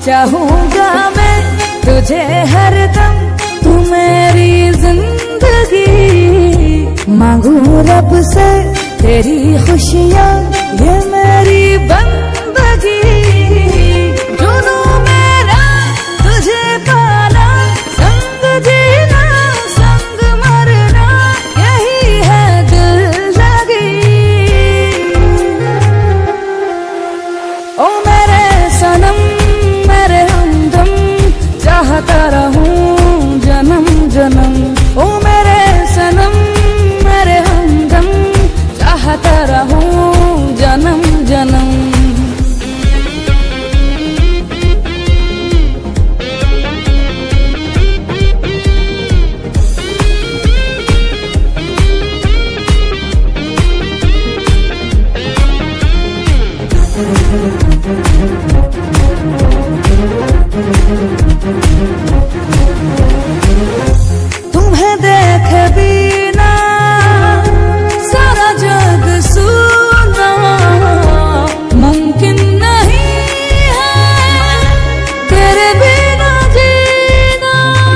चाहूंगा मैं तुझे हरदम, तू मेरी जिंदगी। मांगू रब से तेरी खुशियाँ, ये मेरी बंदगी। जुनू मेरा तुझे पाना, संग जीना संग मरना, यही है दिल लगी। ओ मेरे सनम मेरे हमदम, चाहता रहूं जन्म जन्म। ओ मेरे सनम मेरे हमदम, चाहता रहूं जन्म जन्म। तुम्हें देखे बिना सारा जग सुना, मुमकिन नहीं है तेरे बिना जीना।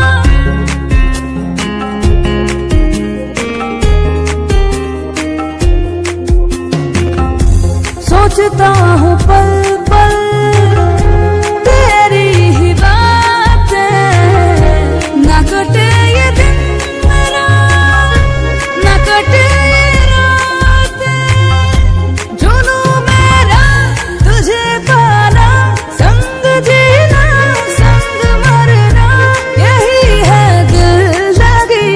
सोचता हूँ पल पल तेरी ही बातें, ना कटे ये दिन मेरा, ना कटे ये रातें। जुनू मेरा तुझे पाना, संग जीना संग मरना, यही है दिल लगी।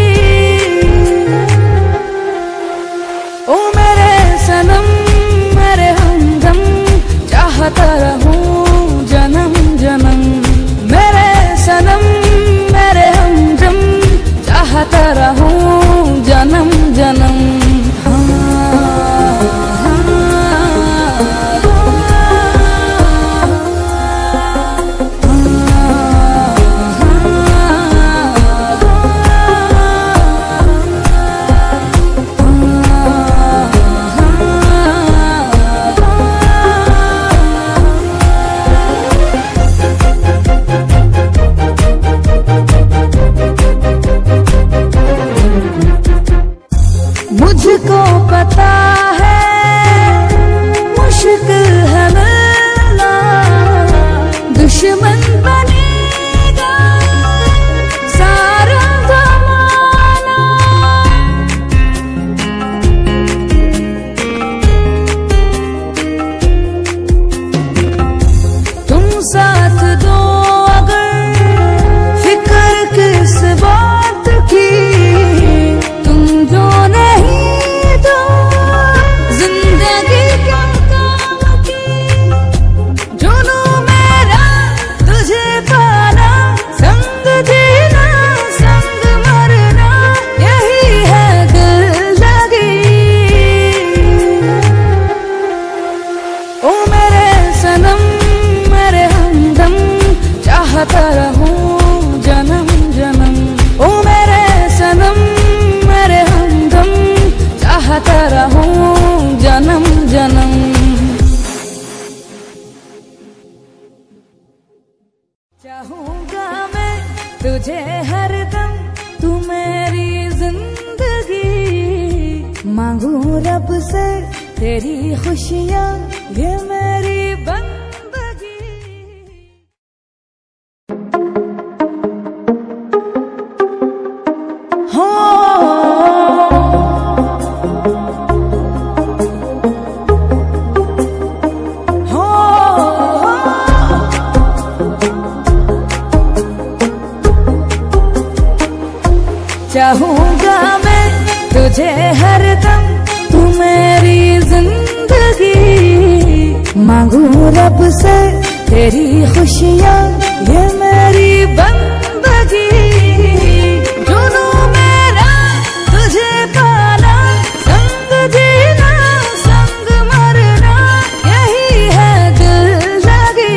ओ मेरे सनम मेरे हमदम, चाहता रहूं जन्म जन्म। मेरे सनम मेरे हमदम, चाहता रहूं जन्म जन्म। मुझको पता है मुश्किल है मिलना, दुश्मन बनेगा सारा जमाना। तुम साथ दो अगर, फिक्र किस बात की। तुम जो नहीं तो जिंदगी क्या काम की। जुनू मेरा तुझे पाना, संग जीना संग मरना, यही है दिल लगी। ओ मेरे सनम मेरे हमदम, चाहता रहूं जन्म जन्म। ओ मेरे सनम मेरे हमदम, चाहता रहूं जन्म जन्म। चाहूंगा मैं तुझे हरदम, तू मेरी जिंदगी। मांगू रब से तेरी खुशियाँ, ये मेरी बंदगी। हो चाहूंगा मैं तुझे हरदम, तू मेरी जिंदगी। मांगू रब से तेरी खुशियाँ, ये मेरी बंदगी। जुनू मेरा तुझे पाना, संग जीना संग मरना, यही है दिल लगी।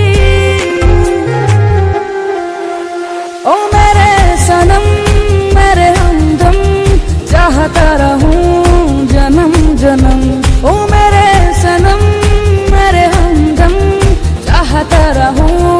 ओ मेरे सनम मेरे हमदम, चाहता रहूं जन्म जन्म। ओ मेरे सनम मेरे हमदम, चाहता रहूं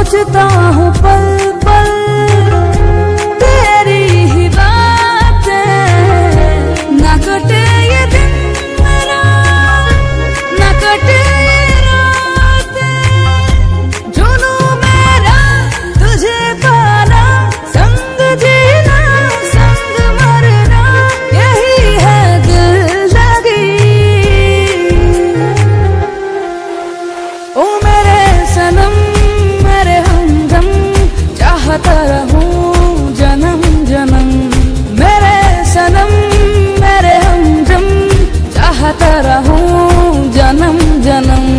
सोचता हूँ पल पल तेरी ही बातें, ना कटे ये दिन मेरा, ना कटे ये रातें। जुनूं मेरा तुझे पाना, संग जीना संग मरना, यही है दिल लगी। ओ मेरे सनम मेरे हमदम, चाहता रहूं जन्म जन्म। मेरे सनम मेरे हमदम, चाहता रहूं जन्म जन्म।